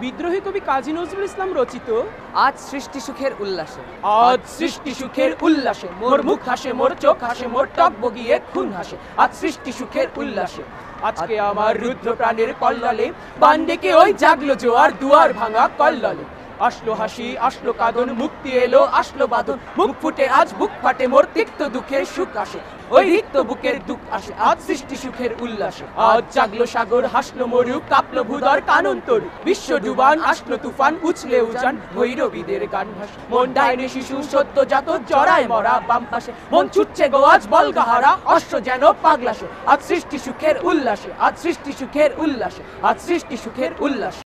বিদ্রোহী কবি কাজী নজরুল ইসলাম রচিত আজ সৃষ্টি সুখের উল্লাসে। আজ সৃষ্টি সুখের উল্লাসে, মোর মুখ হাসে, মোর চোখ হাসে, মোর টক বগিয়ে খুন হাসে, আজ সৃষ্টি সুখের উল্লাসে। আজকে আমার রুদ্র প্রাণের কল্লালে বান ডেকে ওই জাগলো জোয়ার, দুয়ার ভাঙা কল্লালে। আসলো হাসি, আসলো কাঁদন, মুক্তি এলো, আসলো বাঁধন, মুখ ফুটে আজ বুক ফাটে, মোর তিক্ত দুঃখের সুখ আসে, ওই রিক্ত বুকের দুঃখ আসে, আজ সৃষ্টি সুখের উল্লাসে। আজ জাগলো সাগর, হাসলো মরু, কাঁপলো ভূধর কানন তরু, বিশ্ব ডুবান, আসলো তুফান, উছলে উজান, ভৈরবীদের গান ভাসে। মন ডাইনে শিশু সত্য জাত, জড়ায় মরা বাম পাশে, মন ছুটছে গো আজ বলগাহারা, অশ্ব যেন পাগলাসে, আজ সৃষ্টি সুখের উল্লাসে, আজ সৃষ্টি সুখের উল্লাসে, আজ সৃষ্টি সুখের উল্লাসে।